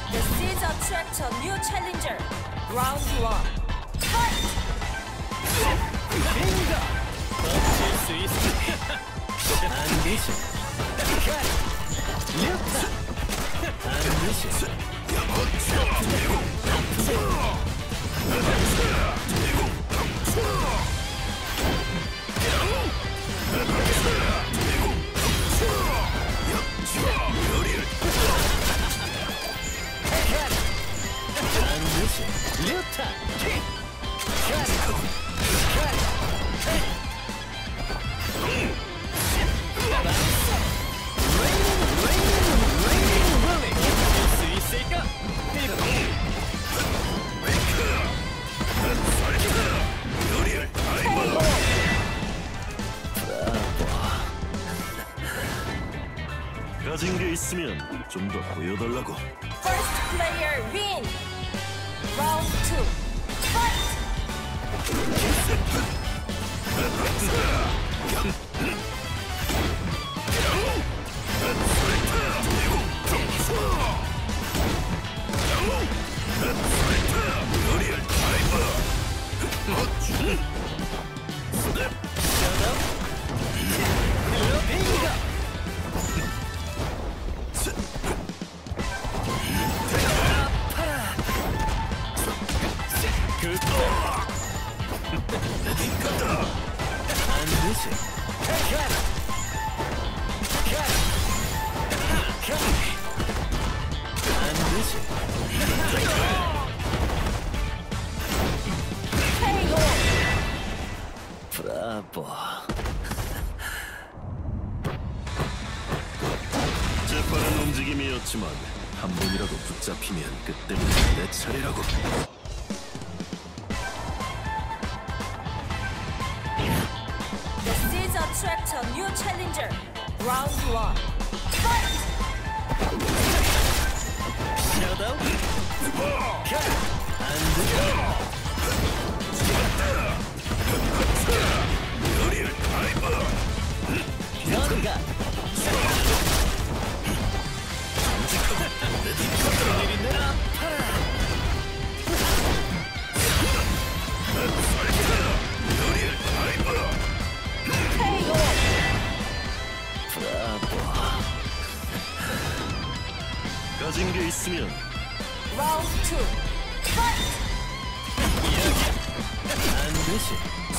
The seeds attract a new challenger. Round one. Fight! 빙가! 멈출 수 있어. 반드시. 류타. 반드시. 반드시. 류타. 가진 게 있으면 좀 더 보여달라고. First player win. Round two. Fight! 브라보. 재빠른 움직임이었지만 한 번이라도 붙잡히면 그때부터 내 차례라고. The seeds attract a new challenger. Round one. Fight! 가진 게 있으면 Round two. Fight! 반드시.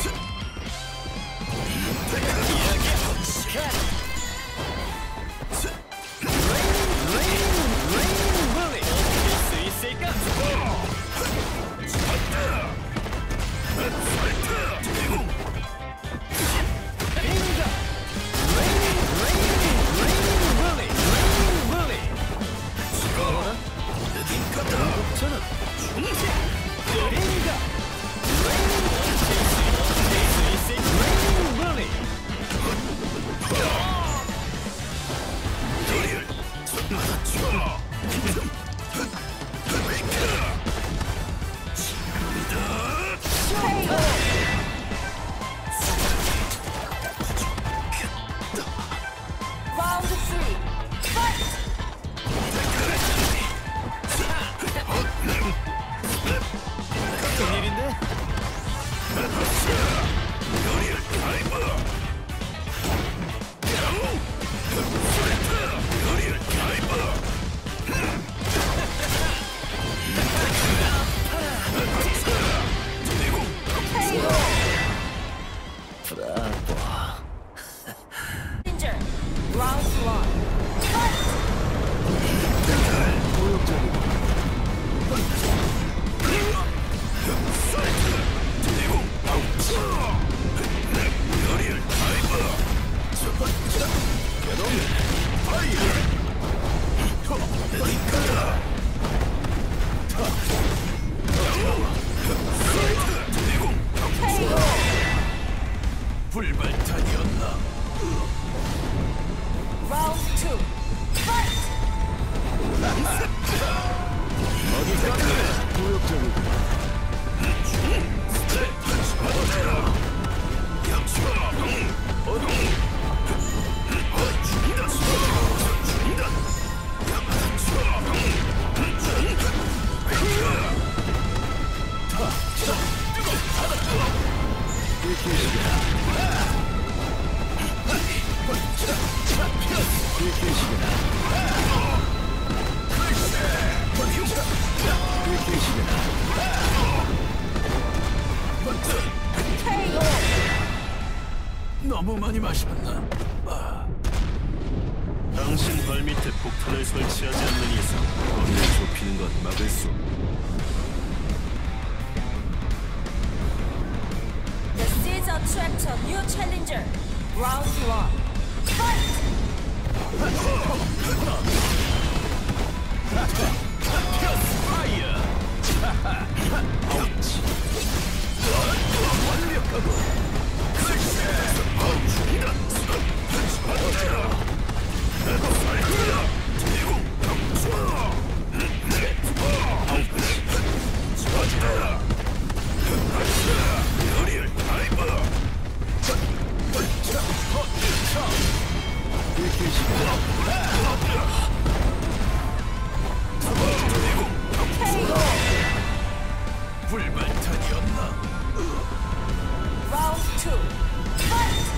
Round three. Fight! 큰일인데? Challenger. Round one. Fight! 불발탄이었나? Round two. Fight! 어디? 마셨나? 당신 발밑에 폭탄을 설치하지 않는 이상 거리를 좁히는 건 막을 수 없다. The seeds attract a new challenger. Round 1. Fight! 불발탄이었나? Round 2. Fight!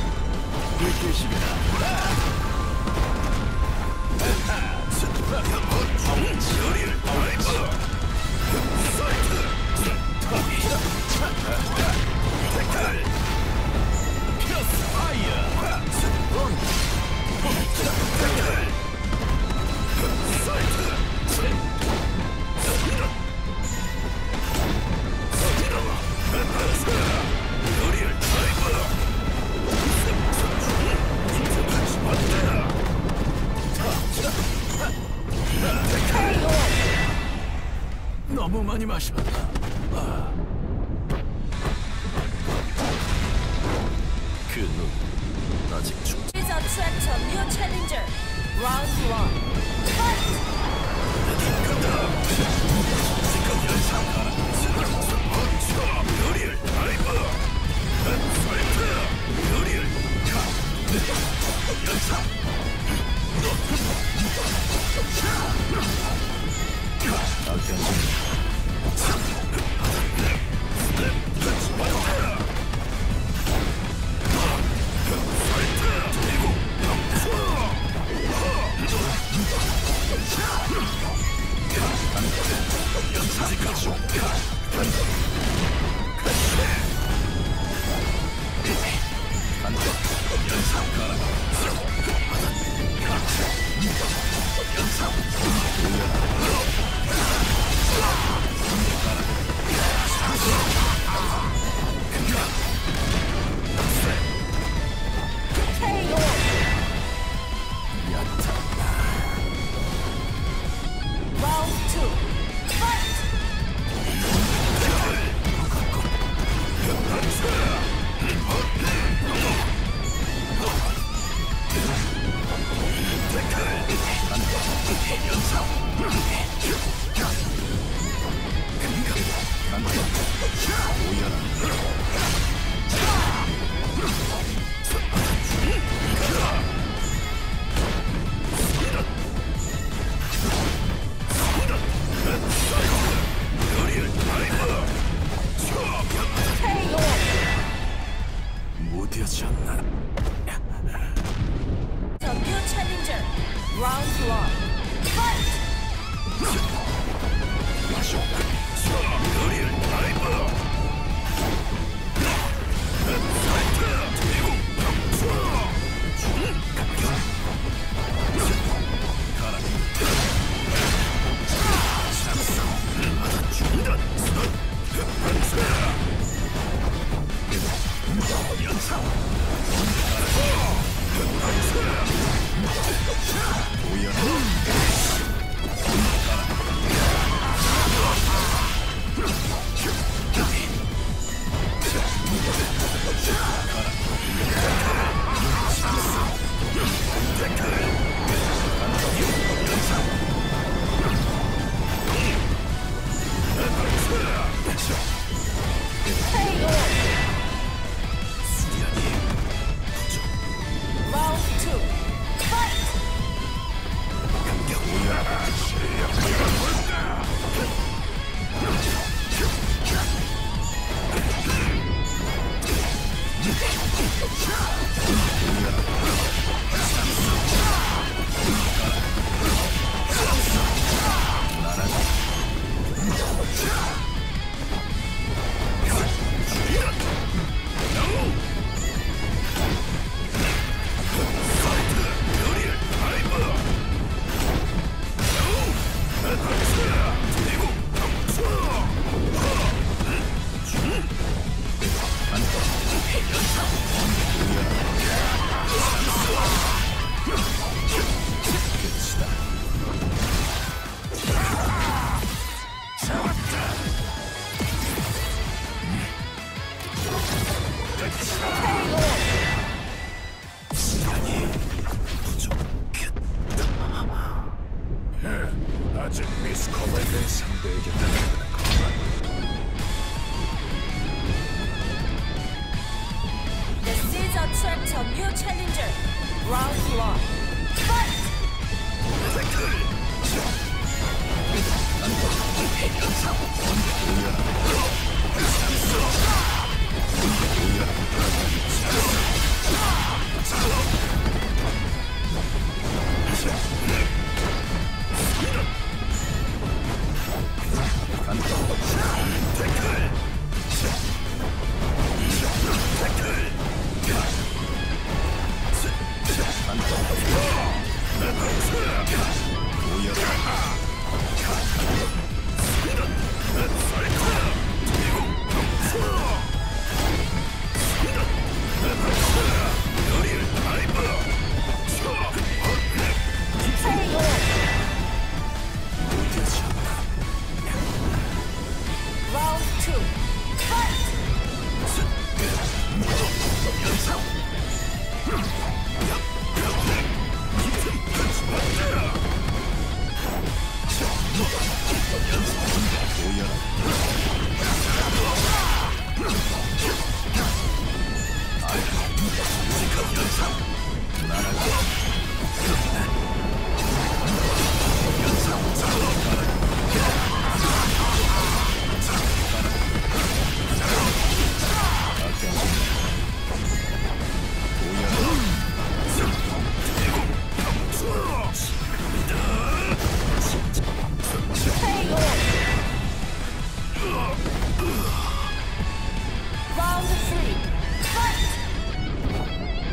너무 많이 마셨나? 그 눈 아직 죽. Seeds attract a new challenger. Round 1. Fight! Round 2. Fight! 연상 스커버의 상대에게 당하는 The seeds attract a new challenger. Round 1. Fight! Round 2. Fight! Round 3. Fight!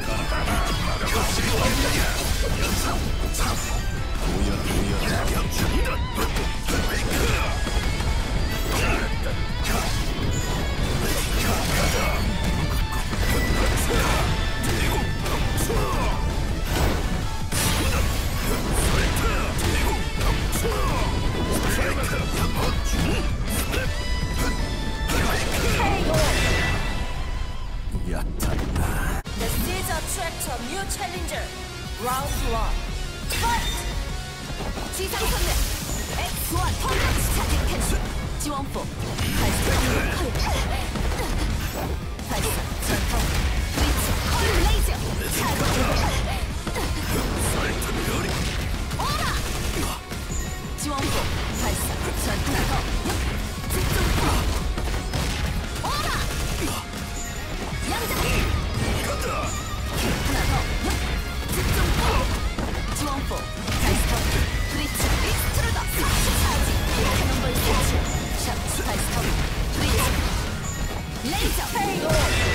The seeds attract a new challenger. Round 1. Fight! 지상 선멸. 엑스와 터널 차지 캔슬. 지원포. 발사. 발사. 전통. 위치. 컬 레이저. 오라! 지원포. 발사. 전통. 집중포. 오라! 양장. 하나 더. 집중포. 지원포. 발사. 브리츠. 익스트루더. 차지. 캐논볼 설치. 샷. 발사. 브리츠. 레이저. 페이오.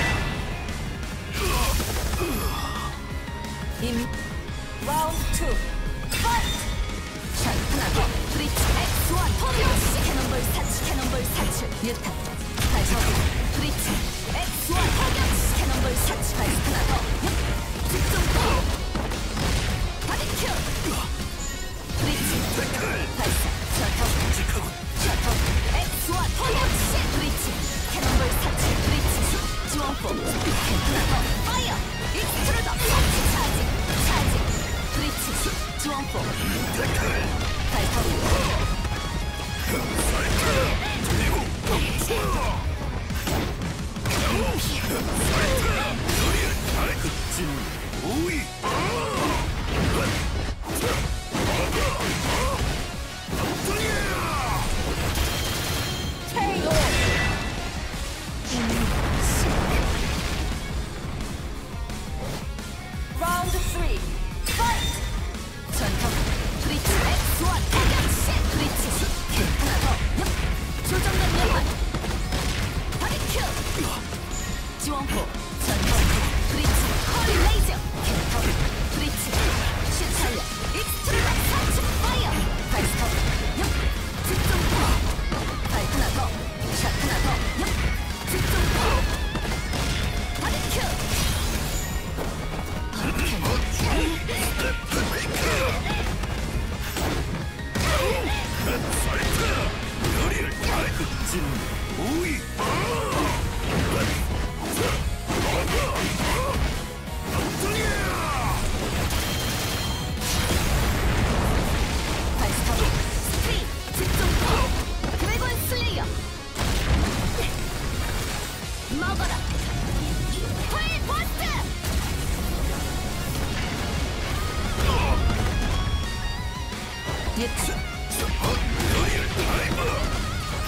라운드 2. 파이트. 샷. 하나 더. 브리츠. 엑스와 토리오시. 캐논볼 사치. 캐논볼 사치. 유탄. 발사. 브리츠. 엑스와 타격. 캐논볼 사치. 발사. 하나 더. 집중포. 바디큐. 브리츠. 발사. 셔터. 셔터. 엑스와 토리오시. 브리츠. 캐논볼 사치. 브리츠. 지원포. 하나 더. 파이어. 익스트루더. 사치. 차지. 브리츠. 지원포. 발사.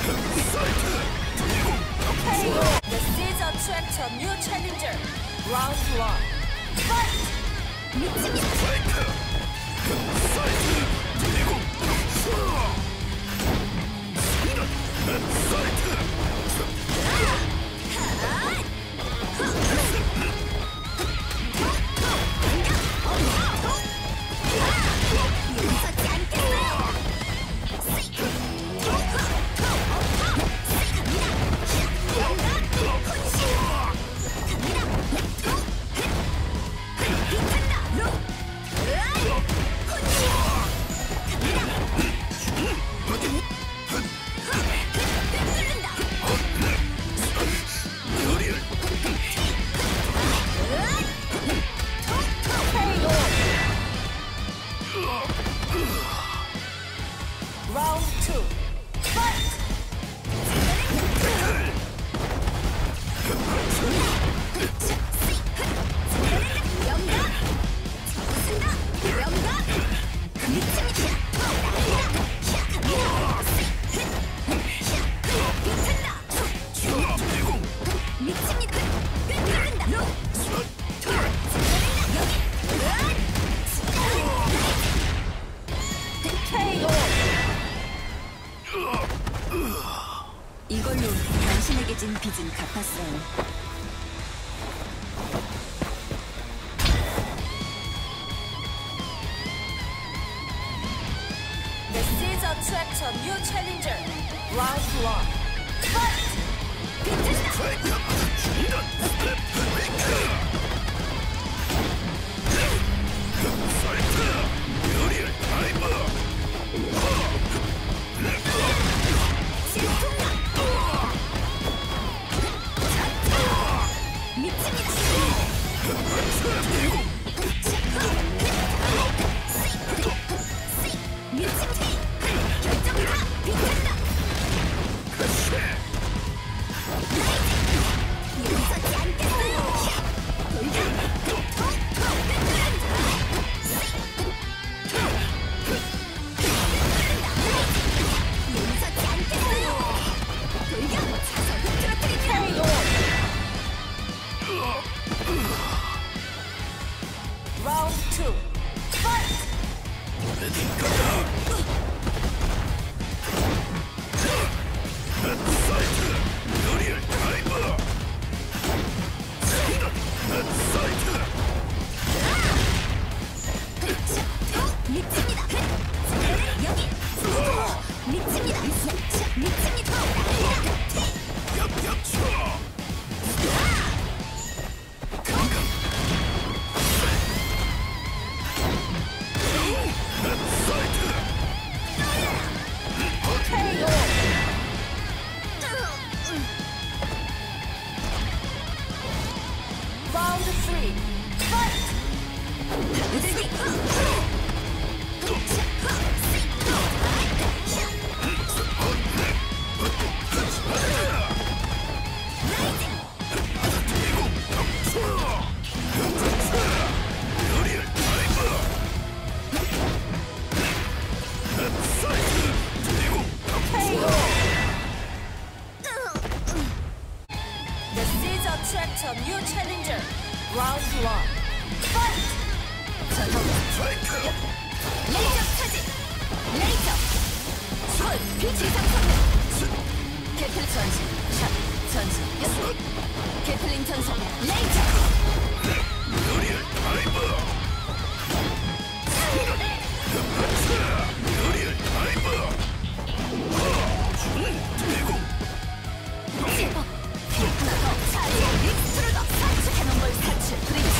This is a threat to new challenger. Round 1. Fight! Round 2. Fight! 이걸로 당신에게 진 빚은 갚았어요. This is a threat to new challenger. Round 1. Fight! Round 2. Fight! Round 3. Fight! This is a threat to new challenger. Round 1. Fight! 레이저 차지! 레이저! 헐! 비지상 성능! 캐틀 전신! 샷! 전신! 캐틀린 전속! 레이저! 캐논볼 사출! 브리치!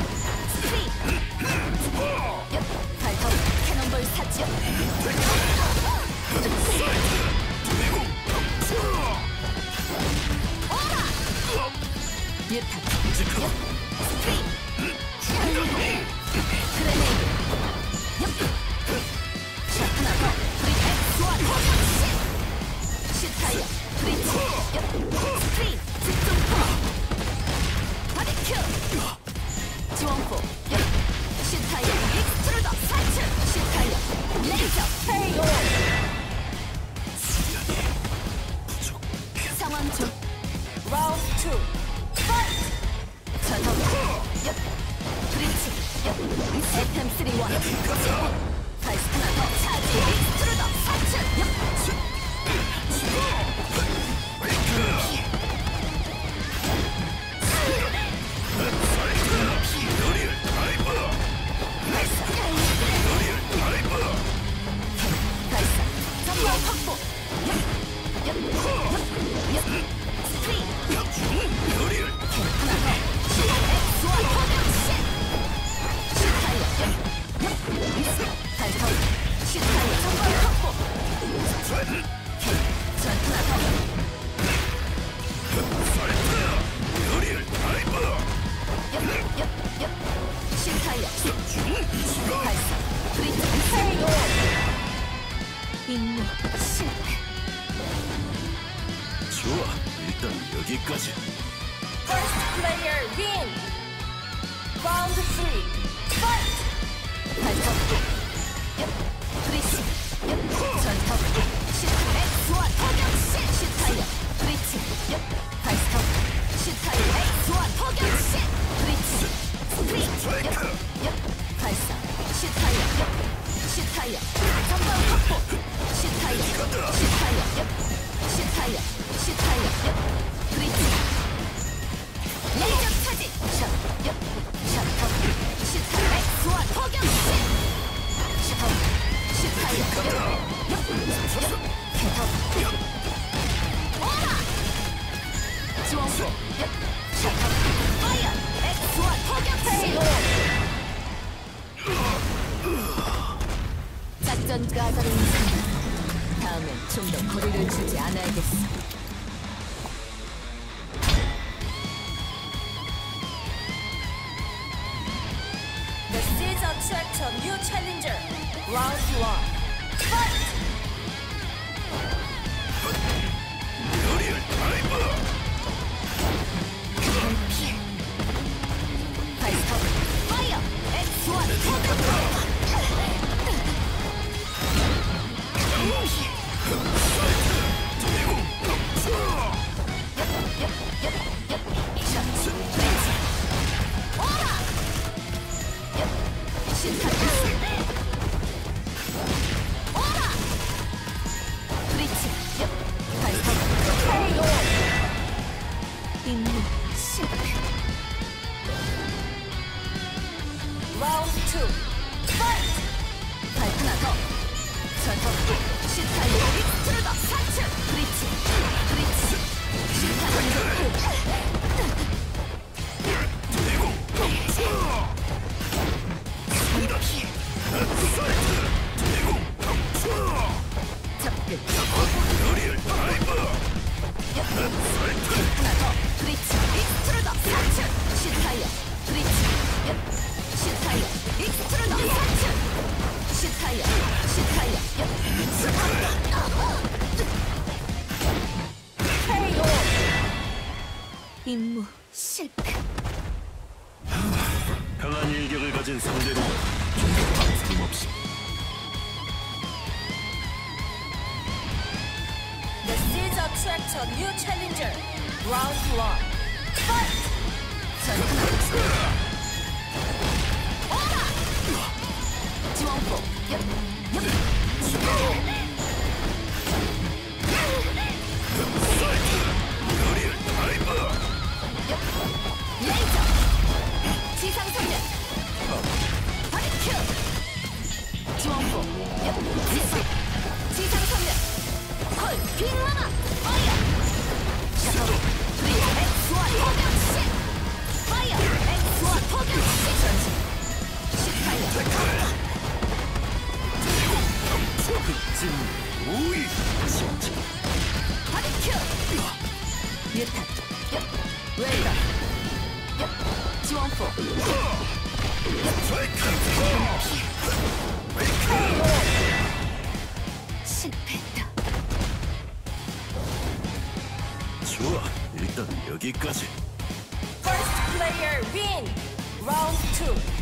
발톱! 캐논볼 사출! 유탄! 확보. 스크린. 하나 더. 엑스와 포격신. 슈타이어. 발톱. 슈타이어 전방 확보. 전투 하나 더. 슈타이어. 발사. 브리트. 임무 실패. 좋아, 일단 여기까지. First player win. Round 3. Fight. 발톱. 브리치. 전톱. 슈트 X와 포격신. 슈타이어. 브리치. 발톱. 슈타이어 X와 포격신. 브리치. 스프링. 발사. 슈타이어. 슈타이어. 전방 확보. 슈타이어. 슈타이어. 슈타이어. 슈타이어. 브리치. 레이저 차지. 샷. 샷. 슈타이어 X와 포격신. 샷. 슈타이어. 개톱. 오라. 주원포. 샷. 파이어. X와 포격신. 작전 가설의 인생다. 다음엔 좀 더 거리를 주지 않아야겠어. This is attract a new challenger. Round 1. Fight! 발톱. 파이어. X와 포격. 임무 실패. Round 2. Fight! 발판 하나 더. 전투. 슈타이어 익스트루더 사출. 브리치. 브리치. 슈타이어. 접근. 하나 더. 브리치. 익스트루더 사출. 슈타이어. 브리치. 슈타이어. 익스트루더 사출. 슈타이어. 슈타이어. 임무 실패. 강한 일격을 가진 상대로 좀더 방송 없이. This is attract a new challenger. Round 1. Fight! 오라! 지원포. 레이저. 지상선멸. 바리큐. 지원포. 지상선멸. 헐, 빙하나. 파이어. 샤터. 브리치 X와 포격신. 파이어. X와 포격신. 전진. 슈타이어. 흑진 우위. 진짜. 바리큐. 뮤탄. 웰던. 지원포. 실패했다. 좋아, 일단 여기까지. First player win. Round 2.